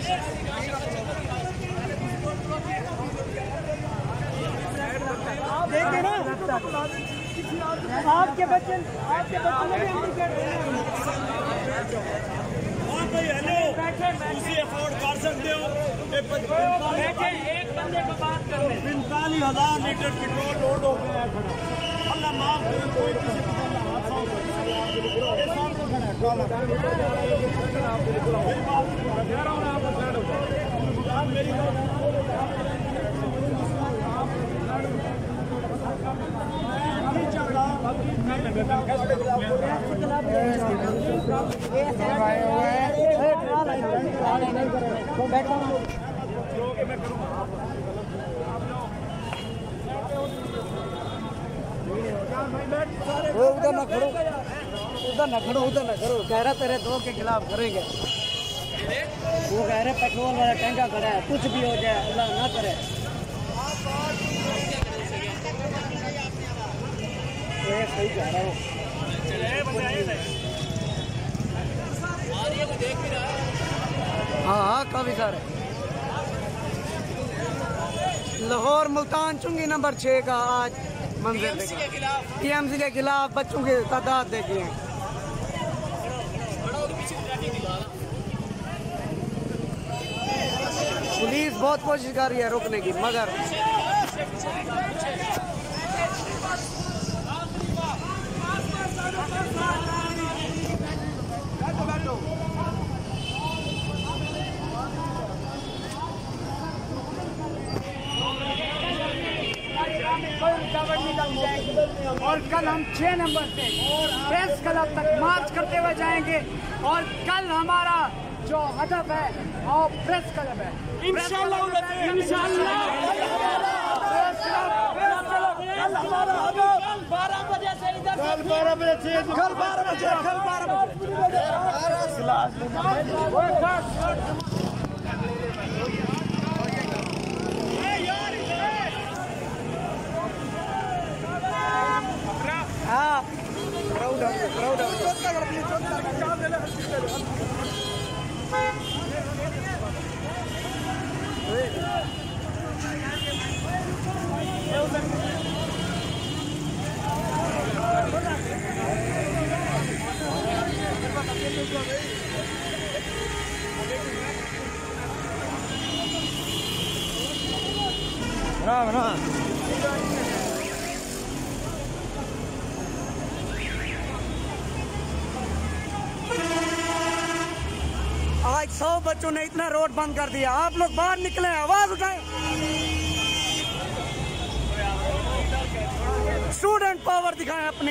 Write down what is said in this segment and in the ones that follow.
देखिए ना, आपके बच्चे ने भी अफोर्ड कर सकते हो। 45,000 लीटर पेट्रोल लोड हो गया है। अल्लाह माफ करे, कोई किसी को हादसा हो उधर ना खड़ो, उधर ना करो। कह रहा तेरे दो के खिलाफ करेंगे। वो कह रहे पेट्रोल वाला टैंका खड़ा है, कुछ भी हो जाए अल्लाह ना करे। सही कह रहा हूँ। हाँ हाँ, काफी सारे। लाहौर मुल्तान चुंगी नंबर 6 का आज मंजर देखा। टीएमसी के खिलाफ बच्चों की तादाद देखी है। पुलिस बहुत कोशिश कर रही है रोकने की, मगर और कल हम 6 नंबर से प्रेस क्लब तक मार्च करते हुए जाएंगे। और कल हमारा जो हदफ है वो प्रेस क्लब है। इंशाल्लाह कल हमारा हदफ 12 बजे से इधर, कल 12 बजे हाँ आज 100 बच्चों ने इतना रोड बंद कर दिया। आप लोग बाहर निकले, आवाज उठाएं। स्टूडेंट पावर दिखाएं अपनी।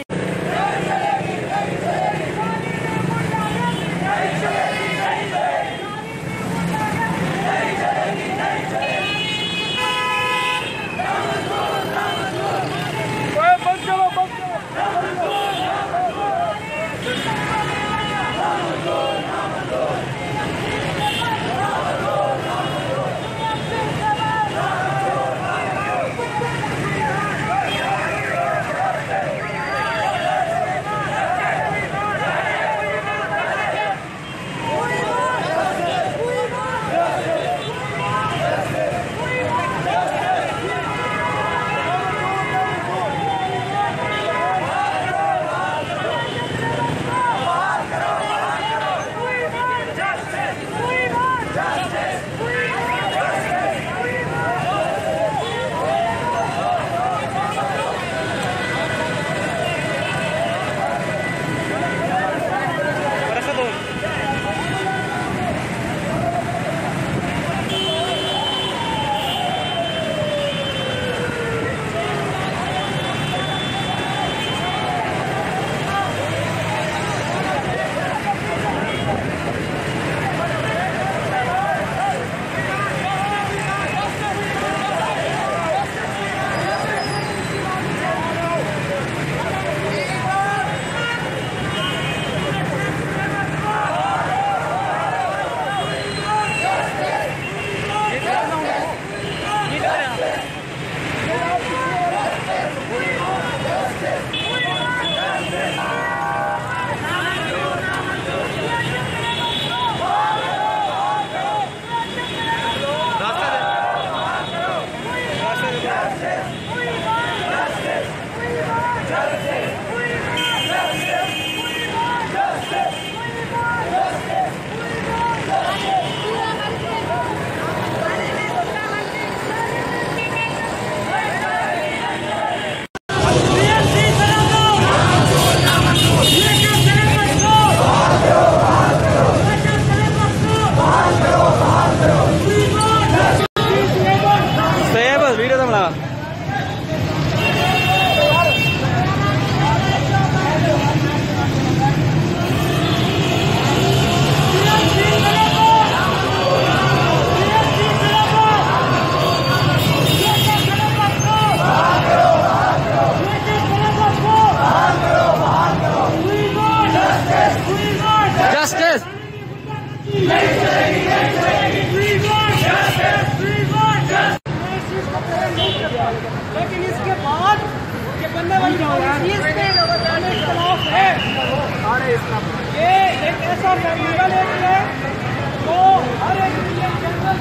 लेकिन इसके बाद ये बनने वाली खिलाफ है। ये एक ऐसा ट्रिब्यूनल है जो हर एक जनरल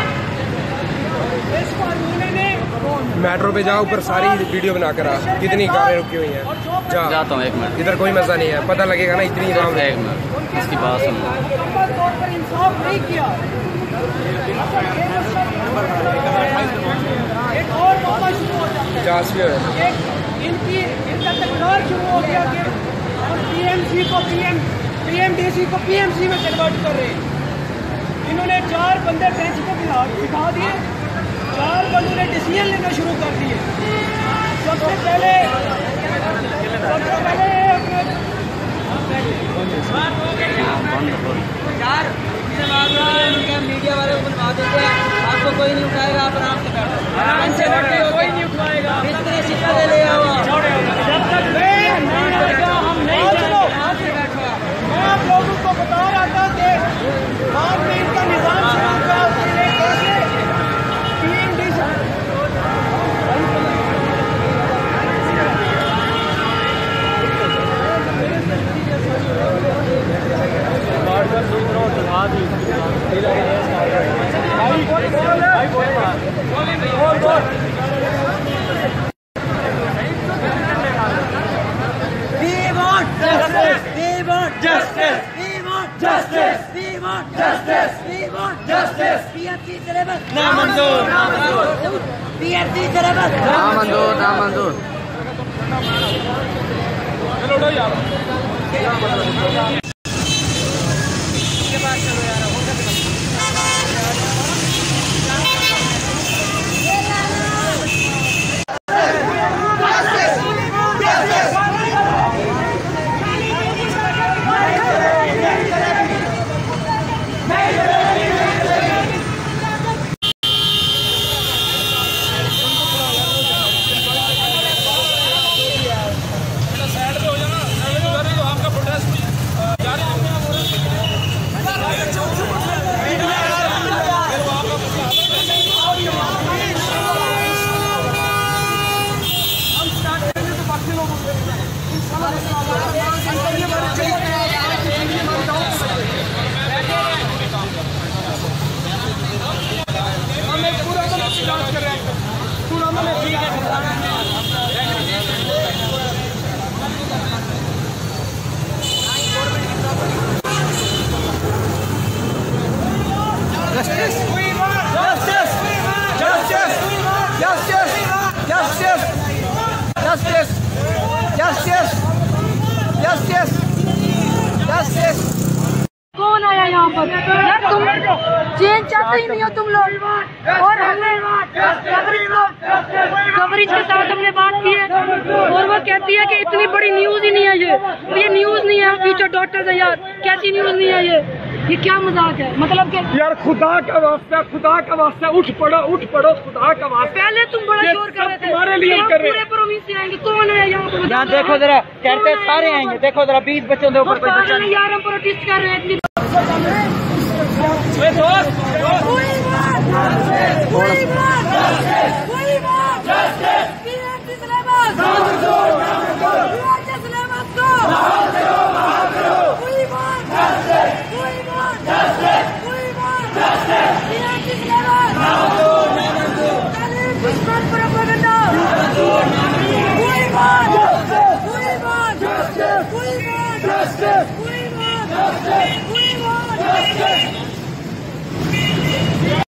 इस कानून ने मेट्रो पे जाओ, ऊपर सारी वीडियो बना कर आ, कितनी कारें रुकी हुई हैं। जाता हूँ 1 मिनट, इधर कोई मजा नहीं है, पता लगेगा ना इतनी आराम है। 1 मिनट इसकी बात सुन। तौर पर इंसाफ नहीं किया। एक और मौका शुरू हो जाता है, इनका तकरार शुरू हो गया कि हम पीएमसी को पीएमडीसी को पीएमसी में कन्वर्ट कर रहे हैं। इन्होंने 4 बंदे बेंच पे बिठा दिए, 4 बंदों ने डिसीजन लेना शुरू कर दिए। सबसे पहले मीडिया वाले को बुलवा देते हैं, आपको कोई नहीं उठाएगा, आप आराम से बैठो, कोई नहीं उठाएगा, इस तरह शिकायत ले आओ। जब तक हम नहीं मैं आप लोगों को बता रहा था कि बाद में इनका निजाम शुरू हुआ, उसके कैसे नामंजूर। कौन आया यहाँ पर यार? तुम चेंज चाहते ही नहीं हो तुम लोग। और हमने कवरेज के साथ हमने बात की है और वो कहती है कि इतनी बड़ी न्यूज ही नहीं है ये न्यूज नहीं है। फ्यूचर डॉक्टर्स है यार, कैसी न्यूज नहीं है ये क्या मजाक है? मतलब कि यार खुदा का वास्ता उठ पड़ो खुदा का वास्ता। पहले तुम बड़ा शोर कर रहे थे, तुम्हारे लिए कर रहे हैं। पूरे से आएंगे। कौन है यहाँ पर? यहाँ देखो जरा, कहते सारे आएंगे। देखो जरा 20 बच्चों के ऊपर कोई बच्चा नहीं। यार हम प्रोटेस्ट कर रहे हैं। दोस्त